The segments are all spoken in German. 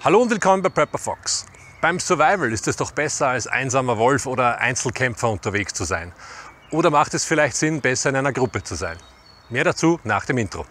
Hallo und willkommen bei Prepper Fox. Beim Survival ist es doch besser, als einsamer Wolf oder Einzelkämpfer unterwegs zu sein. Oder macht es vielleicht Sinn, besser in einer Gruppe zu sein? Mehr dazu nach dem Intro.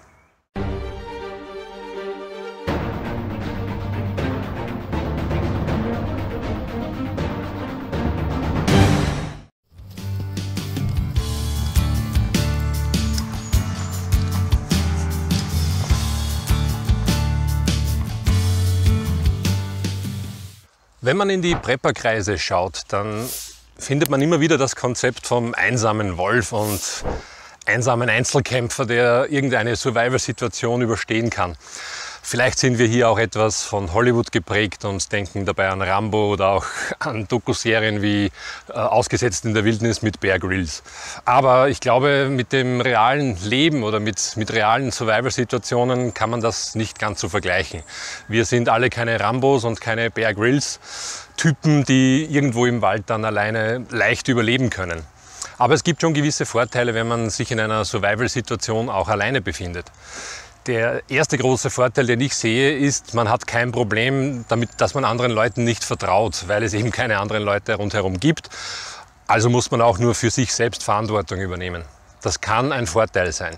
Wenn man in die Prepperkreise schaut, dann findet man immer wieder das Konzept vom einsamen Wolf und einsamen Einzelkämpfer, der irgendeine Survival-Situation überstehen kann. Vielleicht sind wir hier auch etwas von Hollywood geprägt und denken dabei an Rambo oder auch an Dokuserien wie Ausgesetzt in der Wildnis mit Bear Grylls. Aber ich glaube, mit dem realen Leben oder mit realen Survival-Situationen kann man das nicht ganz so vergleichen. Wir sind alle keine Rambos und keine Bear Grylls Typen, die irgendwo im Wald dann alleine leicht überleben können. Aber es gibt schon gewisse Vorteile, wenn man sich in einer Survival-Situation auch alleine befindet. Der erste große Vorteil, den ich sehe, ist, man hat kein Problem damit, dass man anderen Leuten nicht vertraut, weil es eben keine anderen Leute rundherum gibt. Also muss man auch nur für sich selbst Verantwortung übernehmen. Das kann ein Vorteil sein.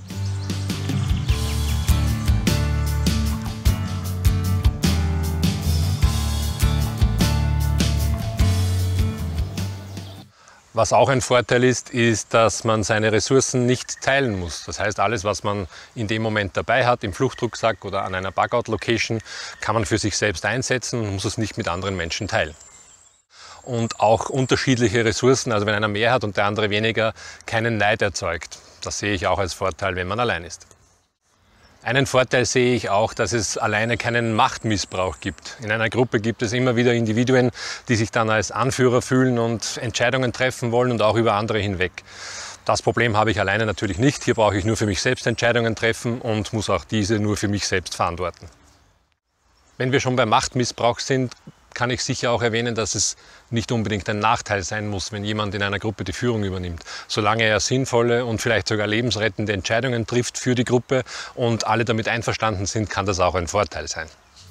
Was auch ein Vorteil ist, ist, dass man seine Ressourcen nicht teilen muss. Das heißt, alles, was man in dem Moment dabei hat, im Fluchtrucksack oder an einer Bug-out-Location, kann man für sich selbst einsetzen und muss es nicht mit anderen Menschen teilen. Und auch unterschiedliche Ressourcen, also wenn einer mehr hat und der andere weniger, keinen Neid erzeugt. Das sehe ich auch als Vorteil, wenn man allein ist. Einen Vorteil sehe ich auch, dass es alleine keinen Machtmissbrauch gibt. In einer Gruppe gibt es immer wieder Individuen, die sich dann als Anführer fühlen und Entscheidungen treffen wollen und auch über andere hinweg. Das Problem habe ich alleine natürlich nicht. Hier brauche ich nur für mich selbst Entscheidungen treffen und muss auch diese nur für mich selbst verantworten. Wenn wir schon beim Machtmissbrauch sind, kann ich sicher auch erwähnen, dass es nicht unbedingt ein Nachteil sein muss, wenn jemand in einer Gruppe die Führung übernimmt. Solange er sinnvolle und vielleicht sogar lebensrettende Entscheidungen trifft für die Gruppe und alle damit einverstanden sind, kann das auch ein Vorteil sein.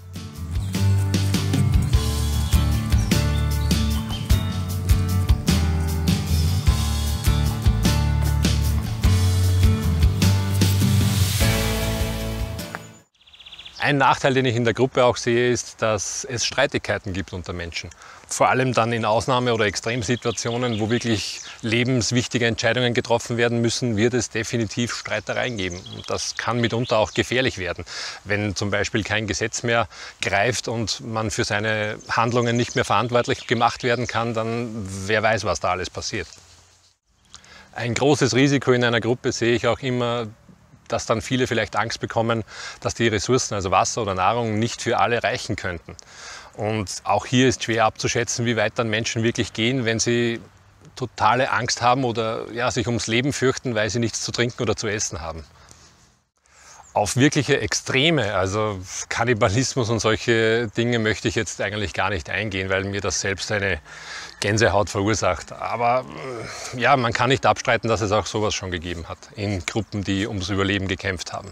Ein Nachteil, den ich in der Gruppe auch sehe, ist, dass es Streitigkeiten gibt unter Menschen. Vor allem dann in Ausnahme- oder Extremsituationen, wo wirklich lebenswichtige Entscheidungen getroffen werden müssen, wird es definitiv Streitereien geben. Und das kann mitunter auch gefährlich werden. Wenn zum Beispiel kein Gesetz mehr greift und man für seine Handlungen nicht mehr verantwortlich gemacht werden kann, dann wer weiß, was da alles passiert. Ein großes Risiko in einer Gruppe sehe ich auch immer, dass dann viele vielleicht Angst bekommen, dass die Ressourcen, also Wasser oder Nahrung, nicht für alle reichen könnten. Und auch hier ist schwer abzuschätzen, wie weit dann Menschen wirklich gehen, wenn sie totale Angst haben oder ja, sich ums Leben fürchten, weil sie nichts zu trinken oder zu essen haben. Auf wirkliche Extreme, also Kannibalismus und solche Dinge, möchte ich jetzt eigentlich gar nicht eingehen, weil mir das selbst eine Gänsehaut verursacht. Aber ja, man kann nicht abstreiten, dass es auch sowas schon gegeben hat in Gruppen, die ums Überleben gekämpft haben.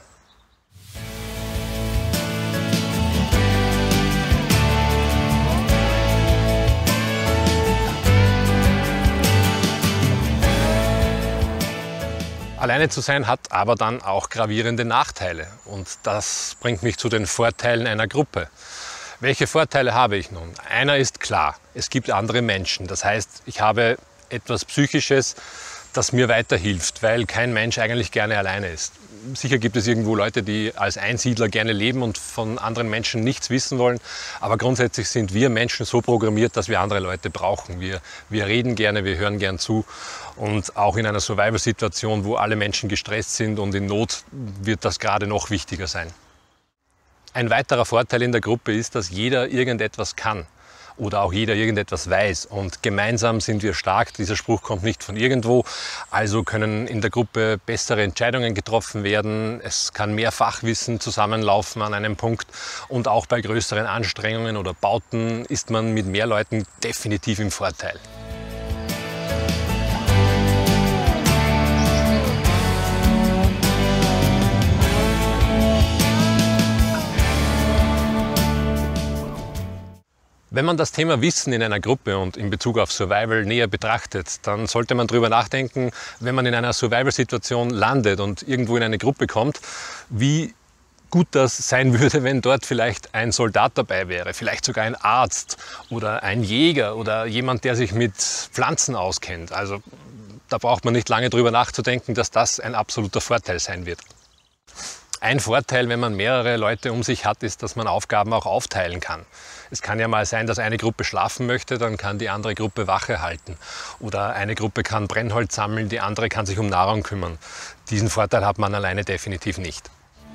Alleine zu sein hat aber dann auch gravierende Nachteile und das bringt mich zu den Vorteilen einer Gruppe. Welche Vorteile habe ich nun? Einer ist klar, es gibt andere Menschen. Das heißt, ich habe etwas Psychisches, das mir weiterhilft, weil kein Mensch eigentlich gerne alleine ist. Sicher gibt es irgendwo Leute, die als Einsiedler gerne leben und von anderen Menschen nichts wissen wollen. Aber grundsätzlich sind wir Menschen so programmiert, dass wir andere Leute brauchen. Wir reden gerne, wir hören gern zu. Und auch in einer Survival-Situation, wo alle Menschen gestresst sind und in Not, wird das gerade noch wichtiger sein. Ein weiterer Vorteil in der Gruppe ist, dass jeder irgendetwas kann oder auch jeder irgendetwas weiß. Und gemeinsam sind wir stark. Dieser Spruch kommt nicht von irgendwo. Also können in der Gruppe bessere Entscheidungen getroffen werden. Es kann mehr Fachwissen zusammenlaufen an einem Punkt. Und auch bei größeren Anstrengungen oder Bauten ist man mit mehr Leuten definitiv im Vorteil. Wenn man das Thema Wissen in einer Gruppe und in Bezug auf Survival näher betrachtet, dann sollte man darüber nachdenken, wenn man in einer Survival-Situation landet und irgendwo in eine Gruppe kommt, wie gut das sein würde, wenn dort vielleicht ein Soldat dabei wäre, vielleicht sogar ein Arzt oder ein Jäger oder jemand, der sich mit Pflanzen auskennt. Also da braucht man nicht lange drüber nachzudenken, dass das ein absoluter Vorteil sein wird. Ein Vorteil, wenn man mehrere Leute um sich hat, ist, dass man Aufgaben auch aufteilen kann. Es kann ja mal sein, dass eine Gruppe schlafen möchte, dann kann die andere Gruppe Wache halten. Oder eine Gruppe kann Brennholz sammeln, die andere kann sich um Nahrung kümmern. Diesen Vorteil hat man alleine definitiv nicht.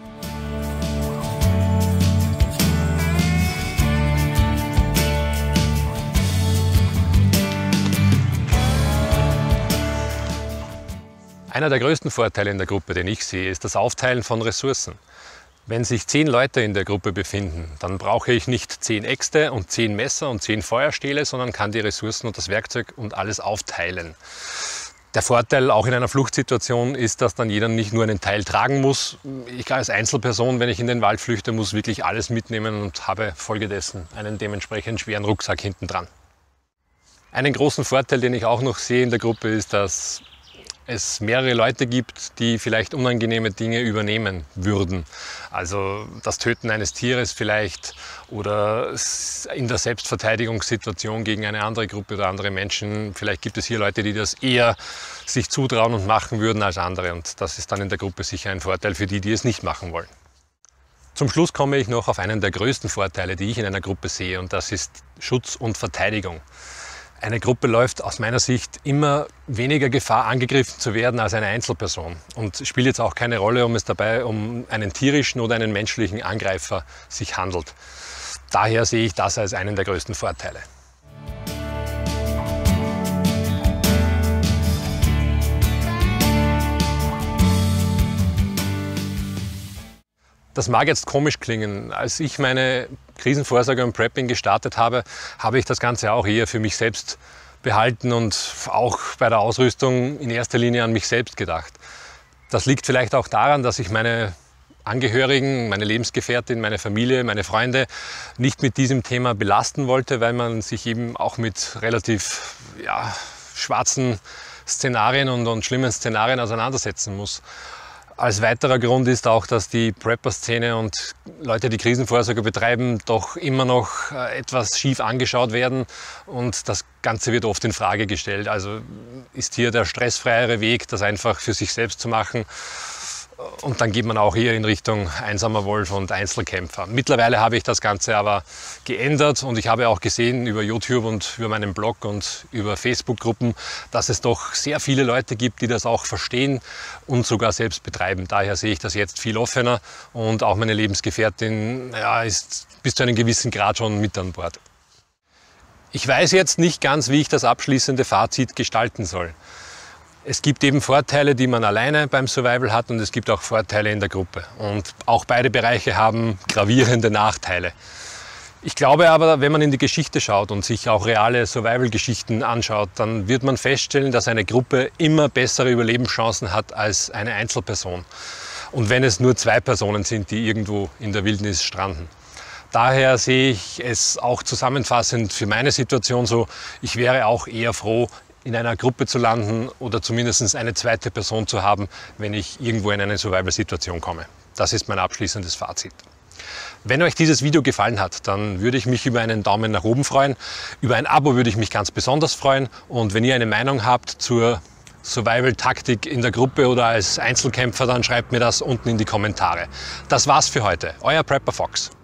Einer der größten Vorteile in der Gruppe, den ich sehe, ist das Aufteilen von Ressourcen. Wenn sich 10 Leute in der Gruppe befinden, dann brauche ich nicht 10 Äxte und 10 Messer und 10 Feuerstähle, sondern kann die Ressourcen und das Werkzeug und alles aufteilen. Der Vorteil auch in einer Fluchtsituation ist, dass dann jeder nicht nur einen Teil tragen muss. Ich als Einzelperson, wenn ich in den Wald flüchte, muss wirklich alles mitnehmen und habe folgedessen einen dementsprechend schweren Rucksack hinten dran. Einen großen Vorteil, den ich auch noch sehe in der Gruppe, ist, dass es mehrere Leute gibt, die vielleicht unangenehme Dinge übernehmen würden. Also das Töten eines Tieres vielleicht oder in der Selbstverteidigungssituation gegen eine andere Gruppe oder andere Menschen. Vielleicht gibt es hier Leute, die das eher sich zutrauen und machen würden als andere. Und das ist dann in der Gruppe sicher ein Vorteil für die, die es nicht machen wollen. Zum Schluss komme ich noch auf einen der größten Vorteile, die ich in einer Gruppe sehe, und das ist Schutz und Verteidigung. Eine Gruppe läuft aus meiner Sicht immer weniger Gefahr, angegriffen zu werden als eine Einzelperson. Und es spielt jetzt auch keine Rolle, ob es dabei um einen tierischen oder einen menschlichen Angreifer sich handelt. Daher sehe ich das als einen der größten Vorteile. Das mag jetzt komisch klingen. Als ich meine Krisenvorsorge und Prepping gestartet habe, habe ich das Ganze auch eher für mich selbst behalten und auch bei der Ausrüstung in erster Linie an mich selbst gedacht. Das liegt vielleicht auch daran, dass ich meine Angehörigen, meine Lebensgefährtin, meine Familie, meine Freunde nicht mit diesem Thema belasten wollte, weil man sich eben auch mit relativ schwarzen Szenarien und schlimmen Szenarien auseinandersetzen muss. Als weiterer Grund ist auch, dass die Prepper-Szene und Leute, die Krisenvorsorge betreiben, doch immer noch etwas schief angeschaut werden und das Ganze wird oft in Frage gestellt. Also ist hier der stressfreiere Weg, das einfach für sich selbst zu machen. Und dann geht man auch hier in Richtung einsamer Wolf und Einzelkämpfer. Mittlerweile habe ich das Ganze aber geändert und ich habe auch gesehen über YouTube und über meinen Blog und über Facebook-Gruppen, dass es doch sehr viele Leute gibt, die das auch verstehen und sogar selbst betreiben. Daher sehe ich das jetzt viel offener und auch meine Lebensgefährtin ist bis zu einem gewissen Grad schon mit an Bord. Ich weiß jetzt nicht ganz, wie ich das abschließende Fazit gestalten soll. Es gibt eben Vorteile, die man alleine beim Survival hat und es gibt auch Vorteile in der Gruppe. Und auch beide Bereiche haben gravierende Nachteile. Ich glaube aber, wenn man in die Geschichte schaut und sich auch reale Survival-Geschichten anschaut, dann wird man feststellen, dass eine Gruppe immer bessere Überlebenschancen hat als eine Einzelperson. Und wenn es nur 2 Personen sind, die irgendwo in der Wildnis stranden. Daher sehe ich es auch zusammenfassend für meine Situation so, ich wäre auch eher froh, in einer Gruppe zu landen oder zumindest eine zweite Person zu haben, wenn ich irgendwo in eine Survival-Situation komme. Das ist mein abschließendes Fazit. Wenn euch dieses Video gefallen hat, dann würde ich mich über einen Daumen nach oben freuen. Über ein Abo würde ich mich ganz besonders freuen. Und wenn ihr eine Meinung habt zur Survival-Taktik in der Gruppe oder als Einzelkämpfer, dann schreibt mir das unten in die Kommentare. Das war's für heute. Euer Prepper Fox.